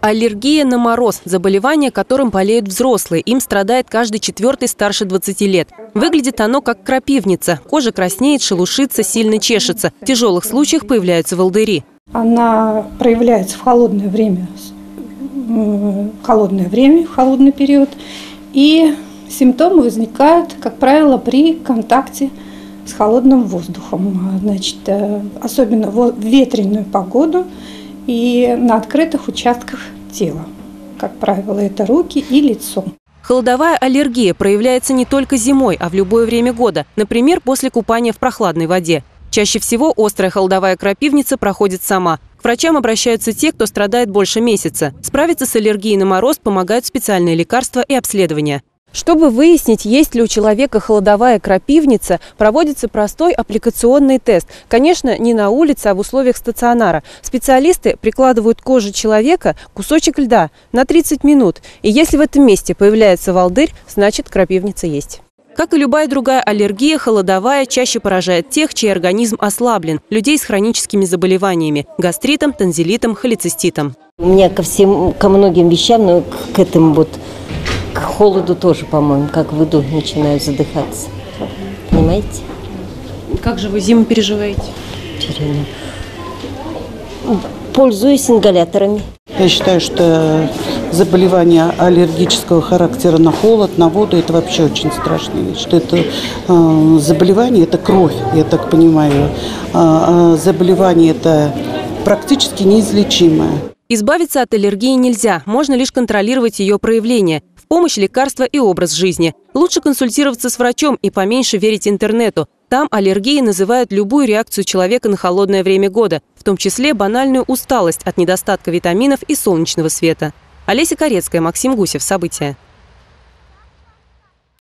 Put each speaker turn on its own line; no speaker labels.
Аллергия на мороз – заболевание, которым болеют взрослые. Им страдает каждый четвертый старше 20 лет. Выглядит оно как крапивница. Кожа краснеет, шелушится, сильно чешется. В тяжелых случаях появляются волдыри.
Она проявляется в холодное время, в холодный период. И симптомы возникают, как правило, при контакте с холодным воздухом. Значит, особенно в ветреную погоду и на открытых участках тела. Как правило, это руки и лицо.
Холодовая аллергия проявляется не только зимой, а в любое время года. Например, после купания в прохладной воде. Чаще всего острая холодовая крапивница проходит сама. К врачам обращаются те, кто страдает больше месяца. Справиться с аллергией на мороз помогают специальные лекарства и обследования. Чтобы выяснить, есть ли у человека холодовая крапивница, проводится простой аппликационный тест. Конечно, не на улице, а в условиях стационара. Специалисты прикладывают к коже человека кусочек льда на 30 минут. И если в этом месте появляется волдырь, значит, крапивница есть. Как и любая другая аллергия, холодовая чаще поражает тех, чей организм ослаблен, людей с хроническими заболеваниями – гастритом, танзелитом, холециститом.
У меня ко многим вещам, но к этому вот, к холоду тоже, по-моему, как в иду начинаю задыхаться. Понимаете?
Как же вы зиму переживаете?
Тюрьма. Пользуюсь ингаляторами.
Я считаю, что заболевание аллергического характера на холод, на воду – это вообще очень страшная вещь. Что это заболевание – это кровь, я так понимаю. Заболевание – это практически неизлечимое.
Избавиться от аллергии нельзя, можно лишь контролировать ее проявление. В помощь лекарства и образ жизни. Лучше консультироваться с врачом и поменьше верить интернету. Там аллергией называют любую реакцию человека на холодное время года, в том числе банальную усталость от недостатка витаминов и солнечного света. Олеся Корецкая, Максим Гусев. События.